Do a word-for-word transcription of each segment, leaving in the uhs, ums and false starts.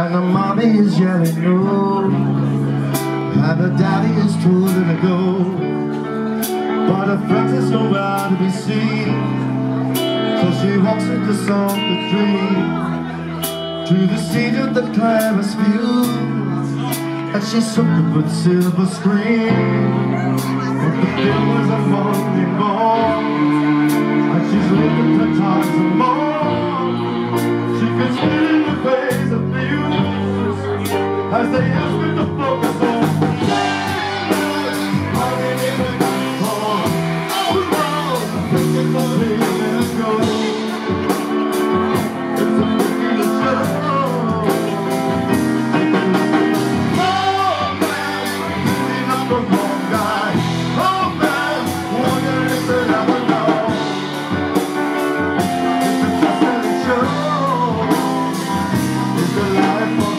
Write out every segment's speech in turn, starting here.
And the mommy is yelling no, and the daddy is told her to go, but her friends is nowhere to be seen. So she walks into some tree, to the seat of the cleverest view, and she's soaked with silver screen. But the fields are falling more, and she's looking for times and more. She can spit in the face of the youth as they ask her to focus on running in the car. Oh no, thinking for me, let's go. It's a ridiculous show. Oh man, beating up the wrong guy. Oh man, wondering if they'll ever know. It's a just show. It's a life of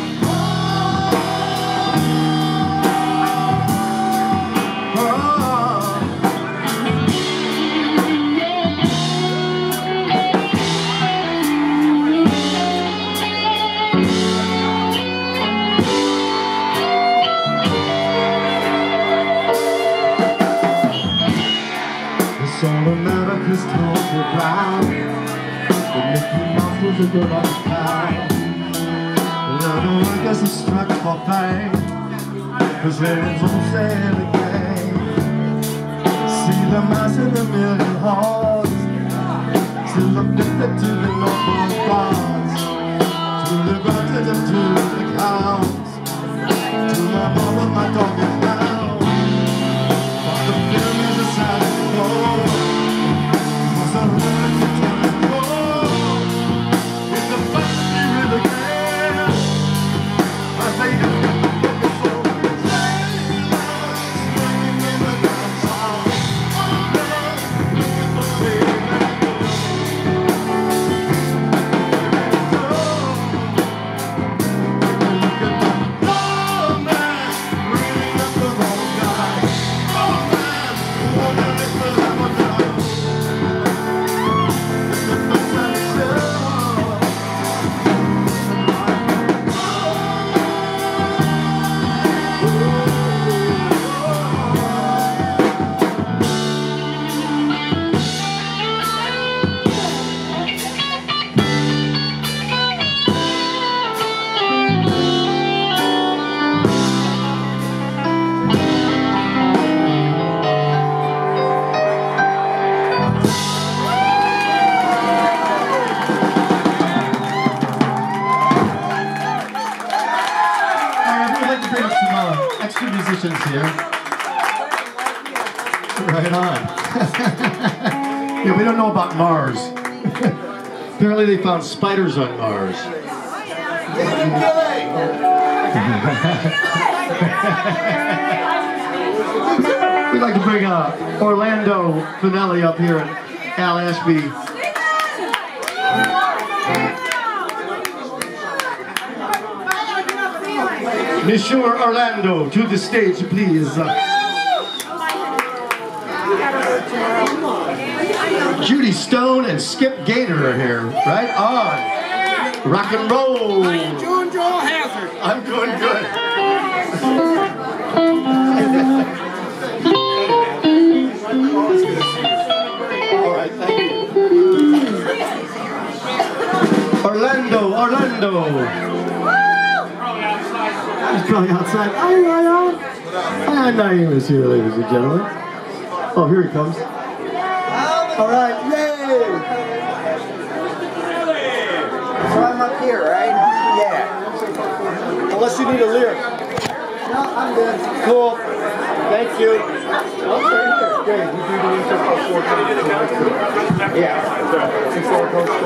all America's talking about. The Mickey Mouse was a good old cow. Now the workers are struck for fame, cause Lenin's all saying again. See the mass in the million halls, still addicted to the noble bars, to the grunted and to the cows, to my mom and my dog is down. But the film is a sad story. Extra musicians here. Right on. Yeah, we don't know about Mars. Apparently they found spiders on Mars. We'd like to bring uh, Orlando Finelli up here and Al Ashby. Monsieur Orlando, to the stage, please. Judy Stone and Skip Gator are here. Right on. Rock and roll. How you doing, Joel Hazard? I'm doing good. All right, thank you. Orlando, Orlando. He's probably outside. Hi, Ryan. Hi, Naeem is here, ladies and gentlemen. Oh, here he comes. All right, yay! So I'm up here, right? Yeah. Unless you need a lyric. No, I'm good. Cool. Thank you. Oh, right here. Great. You do the intro for four times. Yeah. Before it goes to the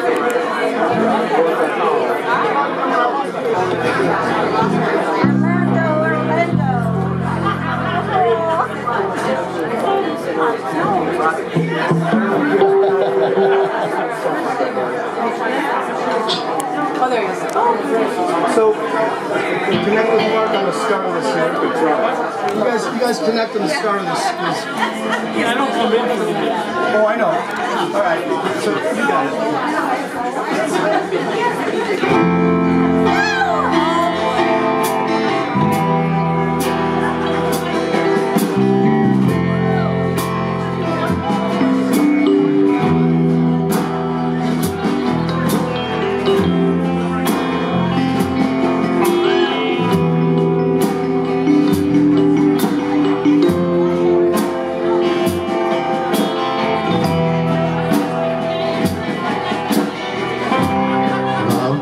Oh, there you go. So, connect with Mark on the start of this here. You guys, you guys connect on the start of this. this. Yeah, I don't come in. Oh, I know. All right. So, you got it.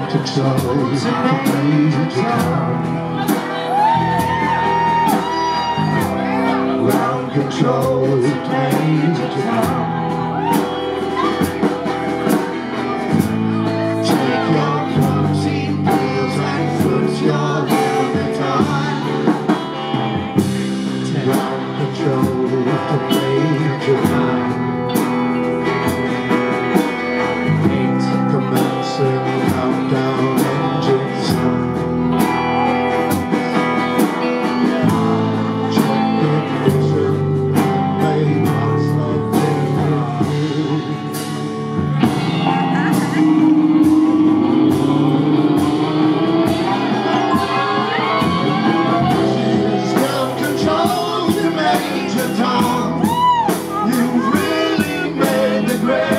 control to Major Tom. Ground control to Major Tom. Take your protein pills and put your helmet on. Ground control to Major Tom. Countdown engines on. Check ignition, make us love you. She's got control to Major Tom. You've really made the grade.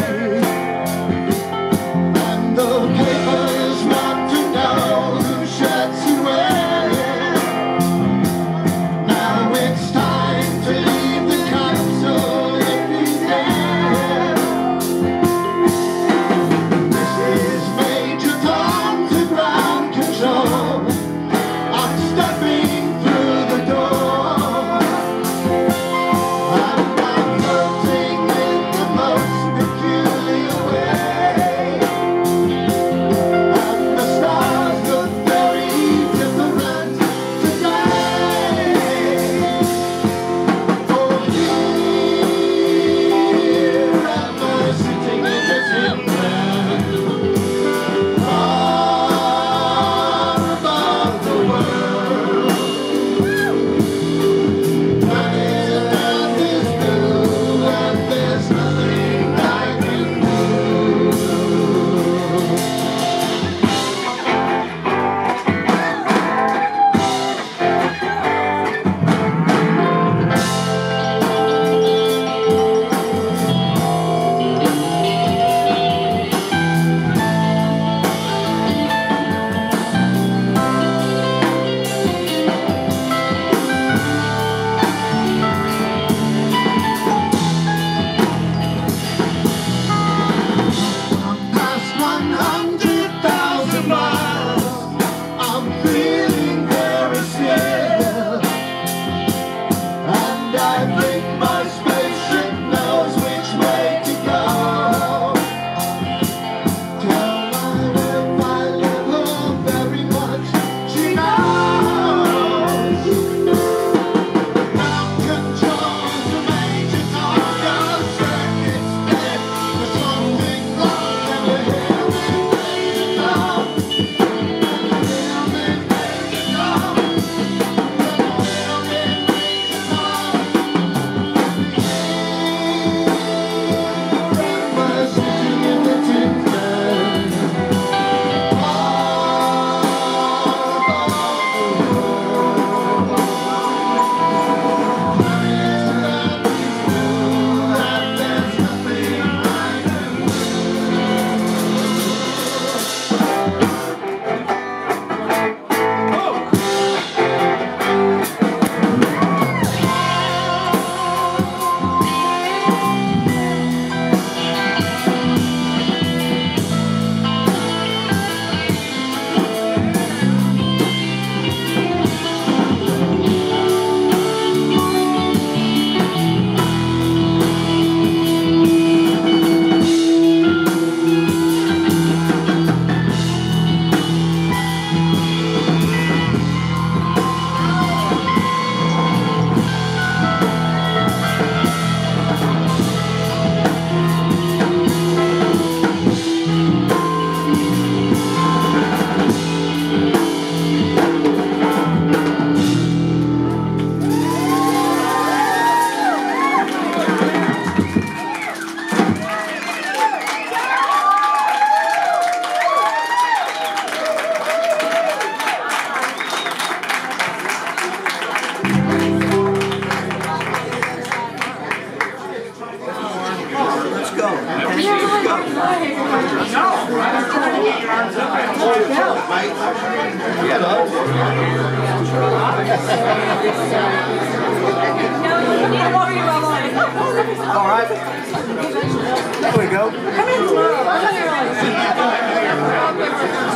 All right. There we go. Come in tomorrow.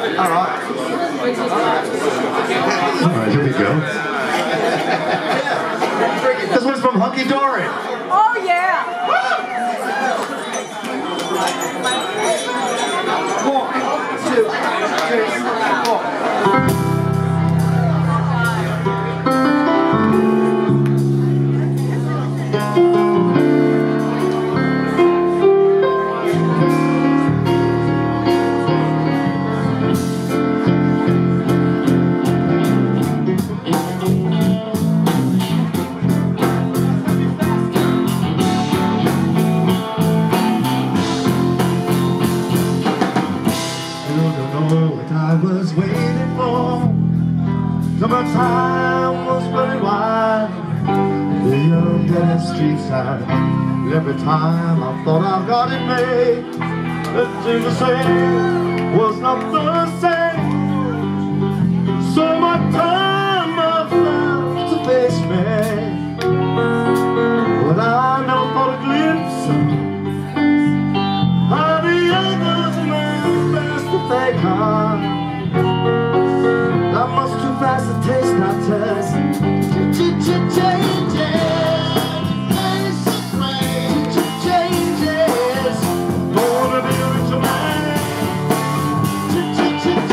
All right. All right, here we go. This one's from Hunky Dory. Oh, yeah. One, two, three, four. I was waiting for till my time was running wide. The young dead street side. Every time I thought I got it made, it seemed the same was not the same. So my time I found to face me. Well, I never caught a glimpse of the others man best that they can. Not much too fast to taste, not test. Changes, changes. Don't wanna be a rich man. Changes,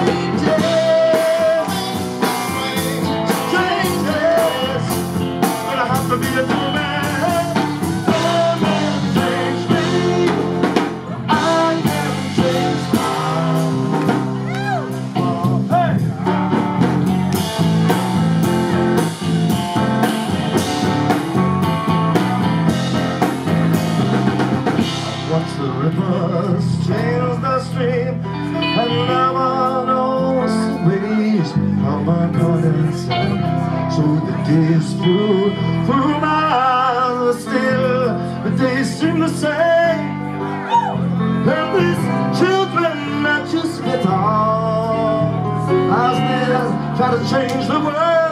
changes. Gonna have to be a new man. Some man change me. I can change mine. Watch the rivers change the stream, and never knows the ways of my goddess. So the days through, through my eyes, but still the days seem the same. And these children that you spit on, I still try to change the world.